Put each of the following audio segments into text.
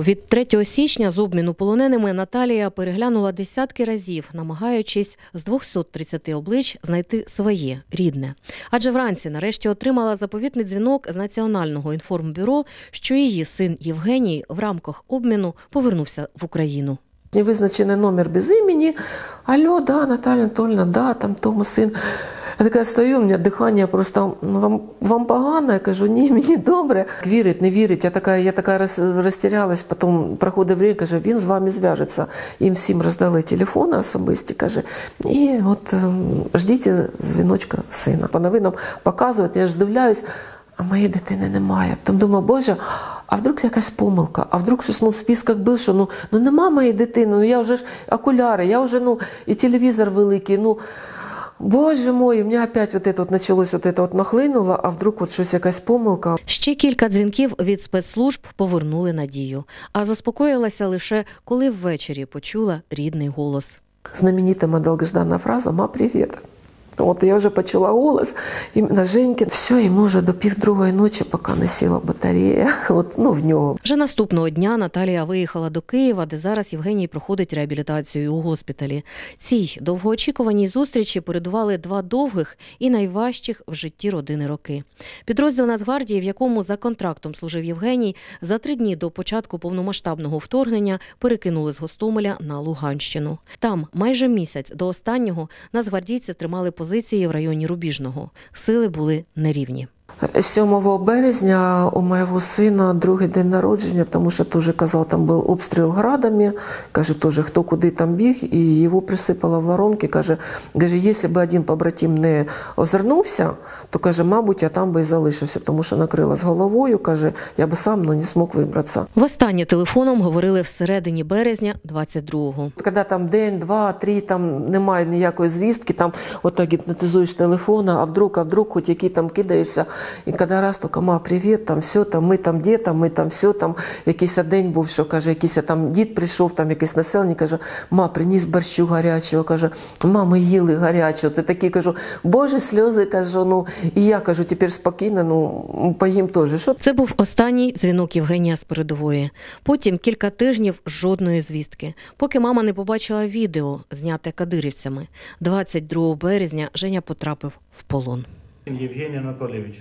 Від 3 січня з обміну полоненими Наталія переглянула десятки разів, намагаючись з 230 облич знайти своє, рідне. Адже вранці нарешті отримала заповітний дзвінок з Національного інформбюро, що її син Євгеній в рамках обміну повернувся в Україну. Невизначений номер без імені. Алло, да, Наталя Анатольевна, да, там тому син. Я така стою, у мене дихання просто, вам погано? Я кажу, ні, мені добре. Вірить, не вірить, я така розтірялась, потім проходить время, каже, він з вами зв'яжеться. Їм всім роздали телефони особисті, каже, і от ждіть дзвіночка сина. По новинам показують, я ж дивляюсь, а моєї дитини немає. Потім думаю, боже, а вдруг якась помилка, а вдруг щось в списках був, що нема моєї дитини, я вже ж окуляри, я вже і телевізор великий, Боже мой, у мене опять почалось нахлинуло, а вдруг щось якась помилка. Ще кілька дзвінків від спецслужб повернули надію. А заспокоїлася лише, коли ввечері почула рідний голос. Знаменита моя довгождана фраза «Ма, привіт». От я вже почула голос, іменно Женькин. Все, йому вже до 1:30 ночі, поки не сіла батарея, в нього. Вже наступного дня Наталія виїхала до Києва, де зараз Євгеній проходить реабілітацію у госпіталі. Цій довгоочікуваній зустрічі передували 2 довгих і найважчих в житті родини роки. Підрозділ Нацгвардії, в якому за контрактом служив Євгеній, за 3 дні до початку повномасштабного вторгнення перекинули з Гостомеля на Луганщину. Там майже місяць до останнього нацгвардійці тримали позиції в районі Рубіжного. Сили були нерівні. 7 березня у моєго сина другий день народження, тому що теж казав, там був обстріл градами, каже, теж хто куди там біг, і його присипало в воронки, каже, якщо б один побратим не озирнувся, то, каже, мабуть, я там би і залишився, тому що накрила з головою, каже, я би сам не змог вибратися. Востаннє телефоном говорили всередині березня 22-го. Коли там день, 2, 3, там немає ніякої звістки, там отак гіпнотизуєш телефон, а вдруг, хоч який там кидаєшся. І коли раз тільки, ма, привіт, там все, там ми там де, там ми там все, там якийсь день був, що, каже, якийсь там дід прийшов, там якийсь населення, каже, ма, приніс борщу гарячого, каже, ма, ми їли гарячого. Ти такий, кажу, боже, сльози, кажу, і я, кажу, тепер спокійно, поїм теж. Що? Це був останній дзвінок Євгенія з передової. Потім кілька тижнів жодної звістки, поки мама не побачила відео, зняте кадирівцями. 22 березня Женя потрапив в полон. Евгений Анатольевич,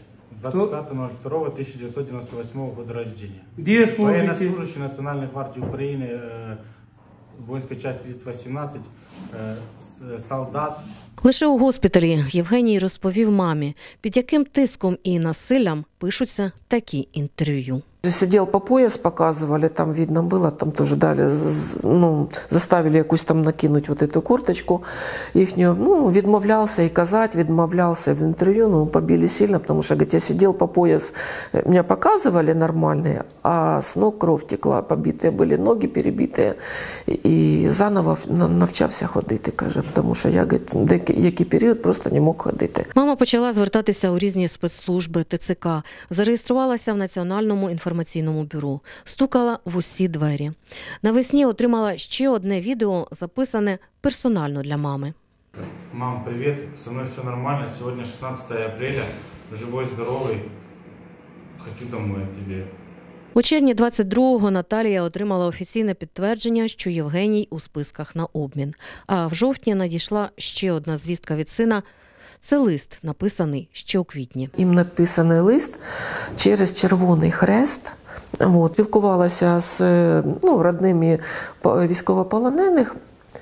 25.02.1998 года рождения. Где служите? Военнослужащий Национальной гвардии Украины, воинская часть 3018, солдат. Лише у госпіталі Євгеній розповів мамі, під яким тиском і насиллям пишуться такі інтерв'ю. Сидел по пояс, показывали, там видно было, там тоже дали, заставили якусь там накинуть вот эту курточку їхню, відмовлявся і казати, відмовлявся в інтерв'ю, побили сильно, потому что, говорит, я сидел по пояс, меня показывали нормальные, а с ног кров текла, побитые были ноги, перебитые, і заново навчався ходити, каже, тому що я, говорит, деякий період просто не мог ходити. Мама почала звертатися у різні спецслужби, ТЦК, зареєструвалася в Національному інформаційному бюро, стукала в усі двері. Навесні отримала ще одне відео, записане персонально для мами. Мам, привет, со мной все нормально, сегодня 16 апреля, живой, здоровый, хочу домой от тебе. У червні 22-го Наталія отримала офіційне підтвердження, що Євгеній у списках на обмін. А в жовтні надійшла ще одна звістка від сина. Це лист, написаний ще у квітні. Їм написаний лист через Червоний Хрест. Спілкувалася з родними військовополонених.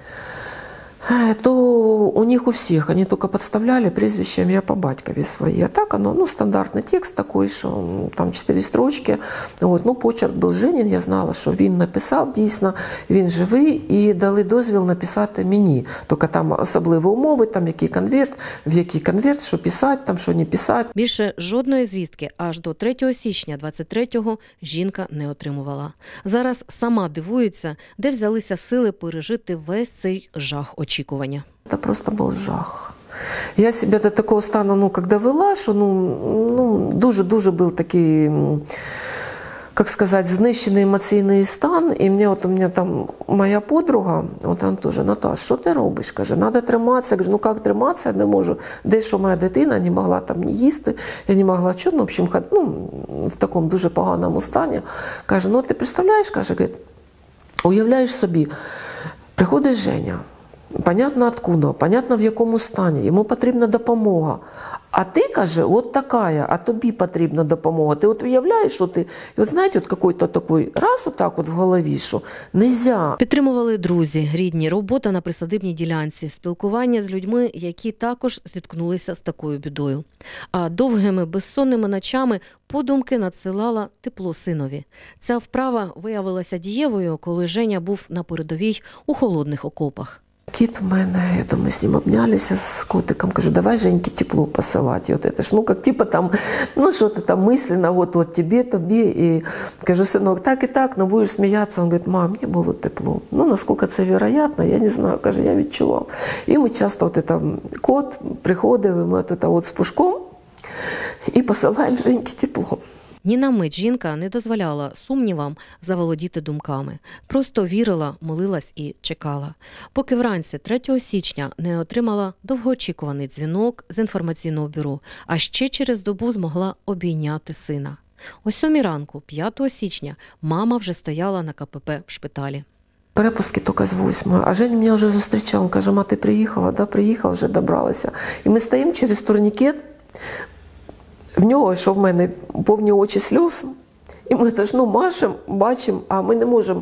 То у них у всех, они только подставляли прізвище, ім'я по батькові свої. А так оно, стандартний текст такой, що там 4 строчки. Почерк був Женін, я знала, що він написав дійсно, він живий, і дали дозвіл написати мені. Тільки там особливі умови, там в який конверт, що писати, там що не писати. Більше жодної звістки аж до 3 січня 23-го жінка не отримувала. Зараз сама дивується, де взялися сили пережити весь цей жах очікування. Это просто был жах. Я себя до такого стану, когда вела, що дуже-дуже був такий как сказать, знищений емоційний стан. І мені, у мене там моя подруга, вона теж: Наташ, що ти робиш? Каже, треба триматися. Я говорю, ну як триматися? Я не можу. Дещо моя дитина не могла там ні їсти, я не могла чого, в общем, в такому дуже поганому стані. Каже, ну ти представляєш, каже, уявляєш собі, приходить Женя, понятно откуда, понятно в якому стані, йому потрібна допомога. А ти, каже, от така, а тобі потрібна допомога. Ти от уявляєш, що ти, і от знаєте, от какой-то такий раз отак от в голові, що нельзя. Підтримували друзі, рідні, робота на присадибній ділянці, спілкування з людьми, які також зіткнулися з такою бідою. А довгими безсонними ночами подумки надсилала тепло синові. Ця вправа виявилася дієвою, коли Женя був на передовій у холодних окопах. Кіт в мене, я думаю, з ним обнялися з котиком, кажу, давай Женьке тепло посилати. І от це ж, ну, як типа там, ну, що-то там мисленно, от тобі. І кажу, синок, так і так, ну, будеш сміятися. Він говорить, мам, мені було тепло. Ну, наскільки це вероятно, я не знаю, каже, я відчував. І ми часто, кот приходив, і ми от з пушком, і посилаємо Женьке тепло. Ні на мить жінка не дозволяла сумнівам заволодіти думками. Просто вірила, молилась і чекала. Поки вранці 3 січня не отримала довгоочікуваний дзвінок з інформаційного бюро, а ще через добу змогла обійняти сина. О 7 ранку, 5 січня, мама вже стояла на КПП в шпиталі. Перепустки тільки з 8. А Женя мене вже зустрічав. Він каже, ма, ти приїхала? Да, приїхала, вже добралася. І ми стоїмо через турнікет. В нього, що в мене, повні очі сльоз. І ми теж, машемо, бачимо, а ми не можемо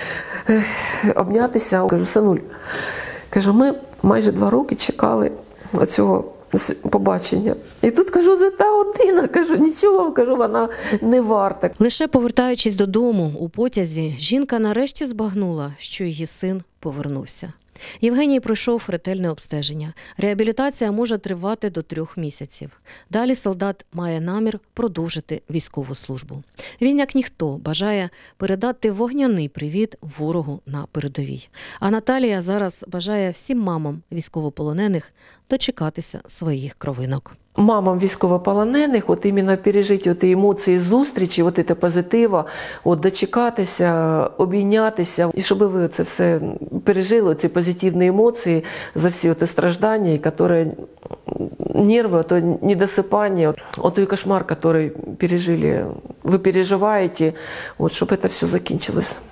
обнятися. Кажу, синуль, кажу, ми майже 2 роки чекали оцього побачення. І тут, кажу, за та година, кажу, нічого, кажу, вона не варта. Лише повертаючись додому у потязі, жінка нарешті збагнула, що її син повернувся. Євгеній пройшов ретельне обстеження. Реабілітація може тривати до 3 місяців. Далі солдат має намір продовжити військову службу. Він, як ніхто, бажає передати вогняний привіт ворогу на передовій. А Наталія зараз бажає всім мамам військовополонених дочекатися своїх кровинок. Мамам військовополонених, от іменно пережити от емоції зустрічі, от це позитива, от дочекатися, обійнятися, і щоб ви це все пережили, ці позитивні емоції за всі ті страждання, які нерви, то недосыпание, от той кошмар, який пережили, ви переживаєте, от щоб це все закінчилось.